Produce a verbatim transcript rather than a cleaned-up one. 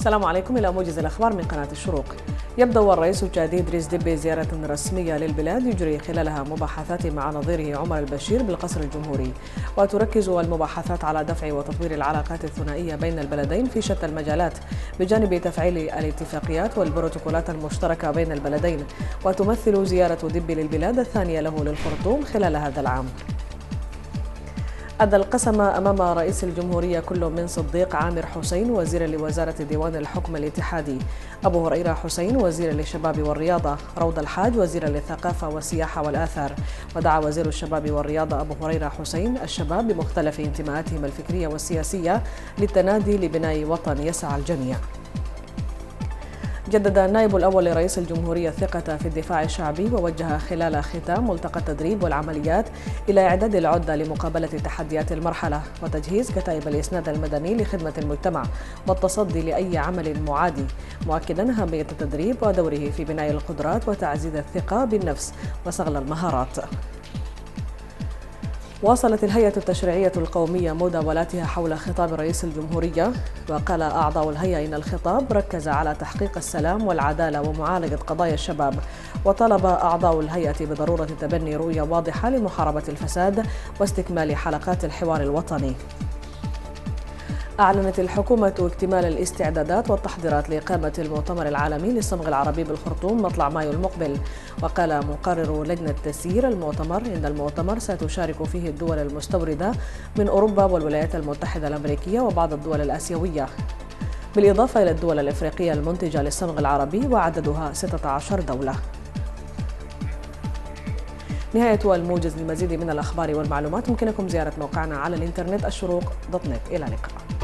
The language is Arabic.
السلام عليكم. إلى موجز الأخبار من قناة الشروق. يبدأ الرئيس التشادي إدريس ديبي زيارة رسمية للبلاد يجري خلالها مباحثات مع نظيره عمر البشير بالقصر الجمهوري، وتركز المباحثات على دفع وتطوير العلاقات الثنائية بين البلدين في شتى المجالات بجانب تفعيل الاتفاقيات والبروتوكولات المشتركة بين البلدين. وتمثل زيارة ديبي للبلاد الثانية له للخرطوم خلال هذا العام. أدى القسم أمام رئيس الجمهورية كل من صديق عامر حسين وزيرا لوزارة ديوان الحكم الاتحادي، أبو هريرة حسين وزيرا للشباب والرياضة، روض الحاج وزيرا للثقافة والسياحة والآثار. ودعا وزير الشباب والرياضة أبو هريرة حسين الشباب بمختلف انتماءاتهم الفكرية والسياسية للتنادي لبناء وطن يسعى الجميع. جدد النائب الأول لرئيس الجمهورية الثقة في الدفاع الشعبي، ووجه خلال ختام ملتقى التدريب والعمليات إلى إعداد العدة لمقابلة تحديات المرحلة وتجهيز كتائب الإسناد المدني لخدمة المجتمع والتصدي لأي عمل معادي، مؤكدا أهمية التدريب ودوره في بناء القدرات وتعزيز الثقة بالنفس وصقل المهارات. واصلت الهيئة التشريعية القومية مداولاتها حول خطاب رئيس الجمهورية، وقال أعضاء الهيئة إن الخطاب ركز على تحقيق السلام والعدالة ومعالجة قضايا الشباب، وطلب أعضاء الهيئة بضرورة تبني رؤية واضحة لمحاربة الفساد واستكمال حلقات الحوار الوطني. أعلنت الحكومة اكتمال الاستعدادات والتحضيرات لإقامة المؤتمر العالمي للصمغ العربي بالخرطوم مطلع مايو المقبل. وقال مقرر لجنة تسيير المؤتمر إن المؤتمر ستشارك فيه الدول المستوردة من أوروبا والولايات المتحدة الأمريكية وبعض الدول الآسيوية، بالإضافة إلى الدول الإفريقية المنتجة للصمغ العربي وعددها ستة عشر دولة. نهاية الموجز. للمزيد من الأخبار والمعلومات يمكنكم زيارة موقعنا على الإنترنت الشروق دوت نت. إلى اللقاء.